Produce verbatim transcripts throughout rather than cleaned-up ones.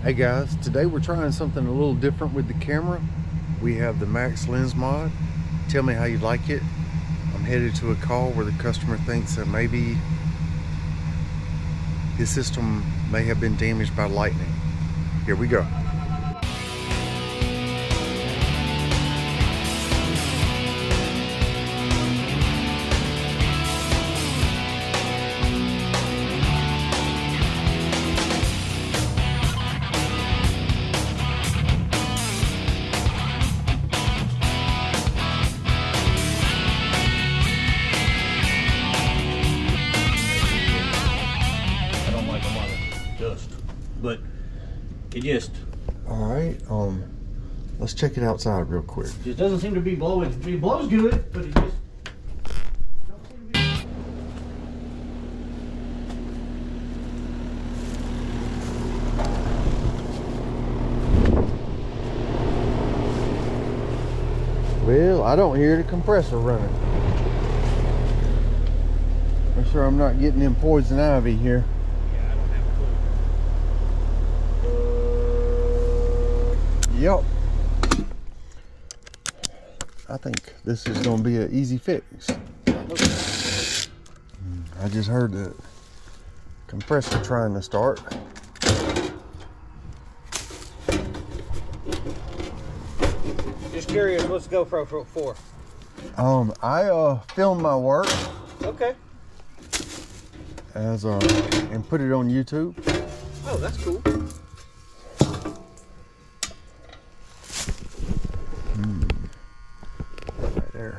Hey guys, today we're trying something a little different with the camera. We have the Max Lens Mod. Tell me how you like it. I'm headed to a call where the customer thinks that maybe his system may have been damaged by lightning. Here we go. But it just all right, um let's check it outside real quick. just doesn't seem to be blowing. It blows good, but it just don't seem to be. Well, I don't hear the compressor running. Make sure I'm not getting in poison ivy here. Yep. I think this is going to be an easy fix. I just heard the compressor trying to start. Just curious, what's the GoPro for? Um, I uh filmed my work. Okay. As uh and put it on YouTube. Oh, that's cool. Right there.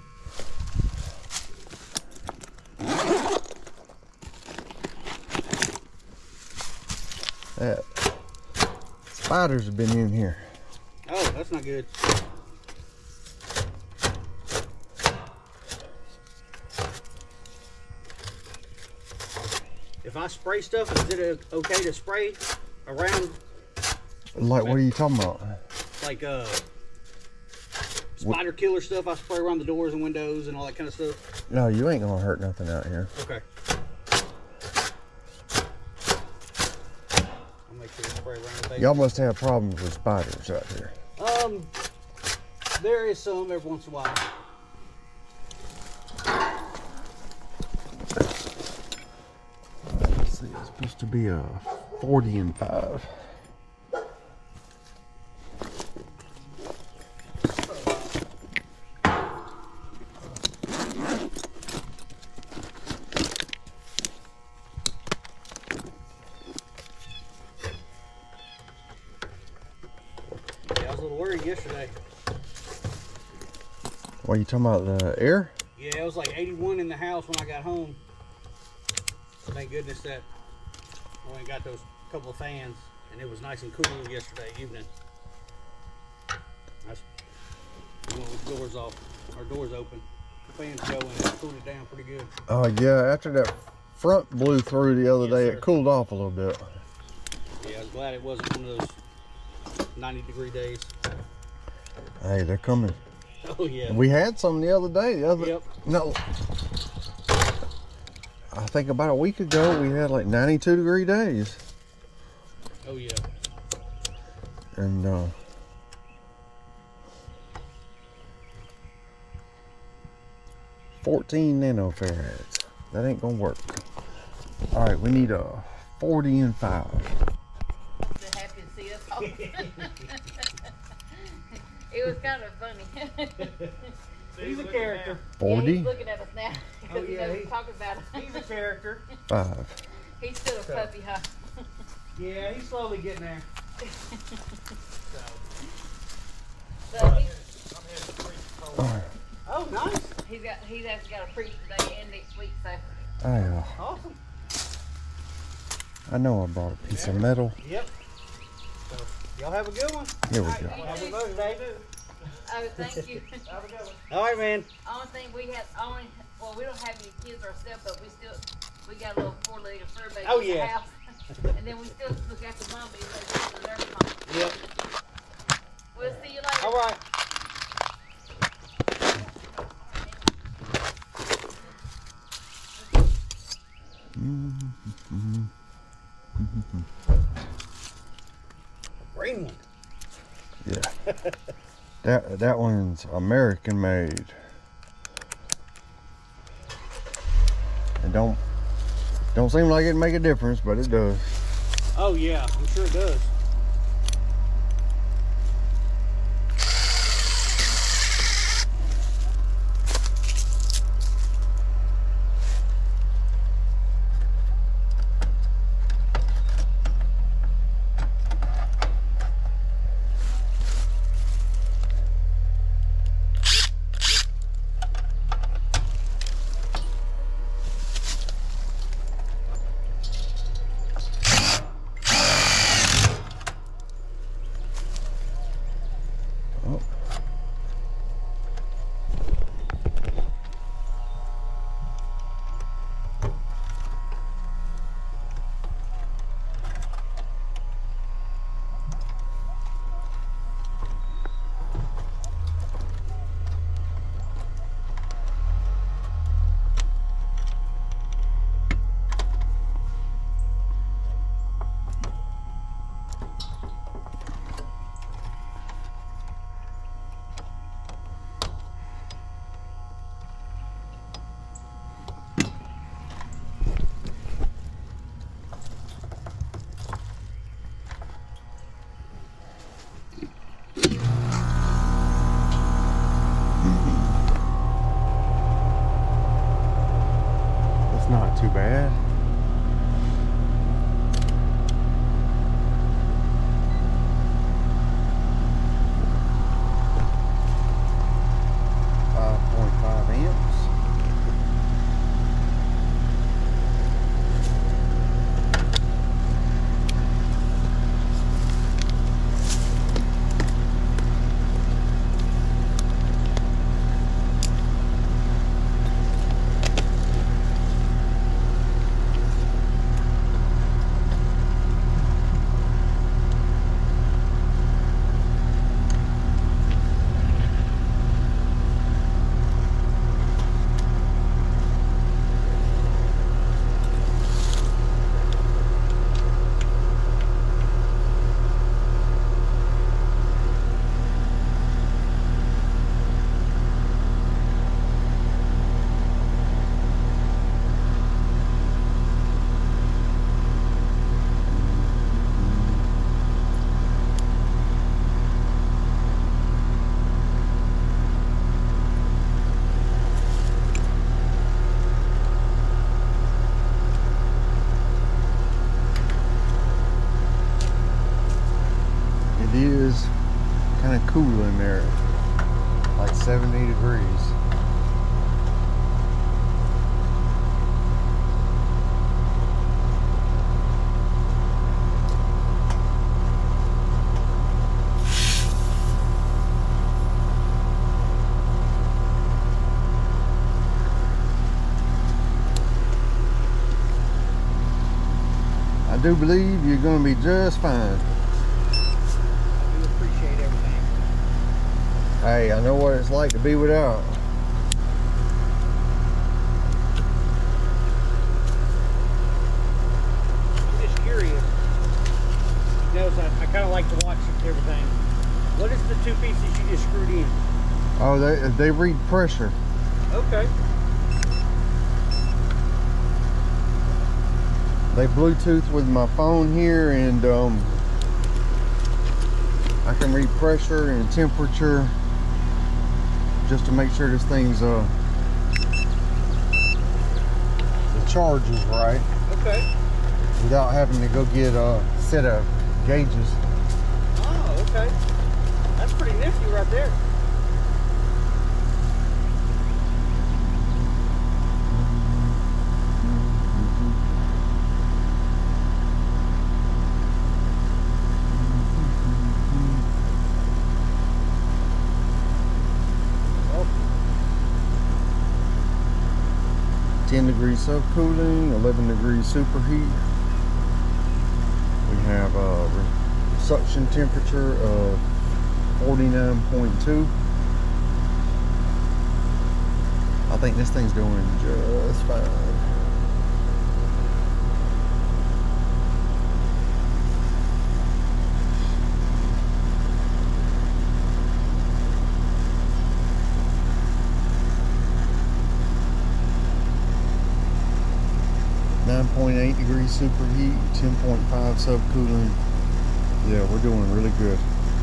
That spiders have been in here. Oh, that's not good. If I spray stuff, is it okay to spray around? Like, what are you talking about? Like uh, spider killer stuff I spray around the doors and windows and all that kind of stuff? No, you ain't gonna hurt nothing out here. Okay. I'll make sure to spray around the Y'all must have problems with spiders out here. Um, there is some every once in a while. Let's see, it's supposed to be a forty and five. I was a little worried yesterday. What are you talking about, the air? Yeah, it was like eighty-one in the house when I got home. Thank goodness that I went and got those couple of fans, and it was nice and cool yesterday evening. I went with the doors off, our doors open. The fans going, and it cooled it down pretty good. Oh yeah, after that front blew through the other Yes, day, sir. it cooled off a little bit. Yeah, I was glad it wasn't one of those ninety degree days. Hey, they're coming. Oh yeah. We had some the other day. The other Yep. no, I think about a week ago we had like ninety-two degree days, Oh yeah. and uh, fourteen nanofarads. That ain't gonna work. All right, we need a forty and five. So happy to see us all. It was kind of funny. He's a character. Yeah, forty, he's looking at us now because Oh, he yeah, knows he- we're talking about him. He's a character. five. He's still a So- puppy, huh? Yeah, he's slowly getting there. So he, All right. Oh, nice. he's got he's actually got a preach today and next week. So I, uh, Awesome. I know I brought a piece of metal. Yep. So, y'all have a good one. Here we All right, go. you Happy too. Mother's Day. Oh, thank you. Have a good one. All right, man. Only thing we have, only well, we don't have any kids ourselves, but we still we got a little four-legged fur baby Oh, in the yeah. house, and then we still look after mommy and they go to their mom. Yep. We'll see you later. All right. green one. Yeah. that that one's American made. It don't don't seem like it make a difference, but it does. Oh yeah, I'm sure it does. Not too bad. five point five amps. It is kind of cool in there, like seventy degrees. I do believe you're going to be just fine. Hey, I know what it's like to be without. I'm just curious. You know, I, I kind of like to watch everything. What is the two pieces you just screwed in? Oh, they they read pressure. Okay. They Bluetooth with my phone here, and um, I can read pressure and temperature, just to make sure this thing's uh the charge is right. Okay. Without having to go get a set of gauges. Oh, okay. That's pretty nifty right there. ten degrees subcooling, eleven degrees superheat. We have a suction temperature of forty-nine point two. I think this thing's doing just fine. superheat, ten point five subcooling. Yeah, we're doing really good.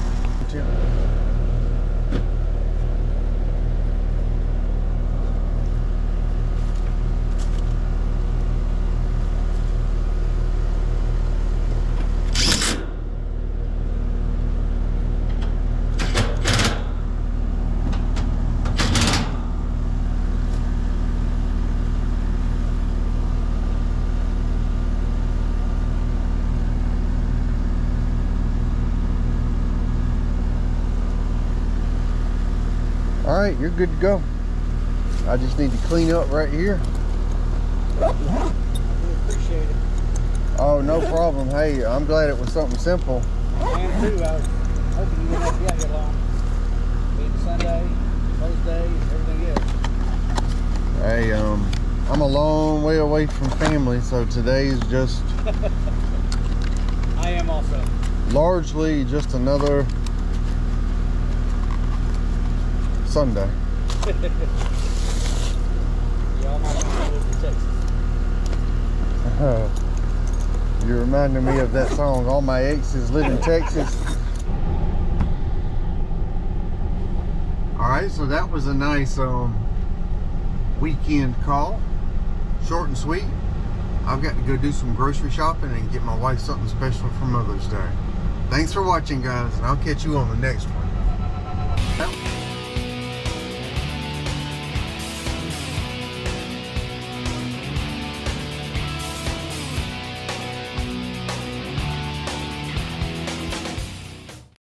All right, you're good to go. I just need to clean up right here. We appreciate it. Oh, no problem. Hey, I'm glad it was something simple. I am too. I was hoping you wouldn't have to be out here long. Being Sunday, most days, everything else. Hey, um, I'm a long way away from family, so today is just I am also. largely just another Sunday. Y'all might want to live in Texas. Uh, you're reminding me of that song, All My Exes Live in Texas. Alright, so that was a nice um, weekend call. Short and sweet. I've got to go do some grocery shopping and get my wife something special for Mother's Day. Thanks for watching, guys, and I'll catch you on the next one.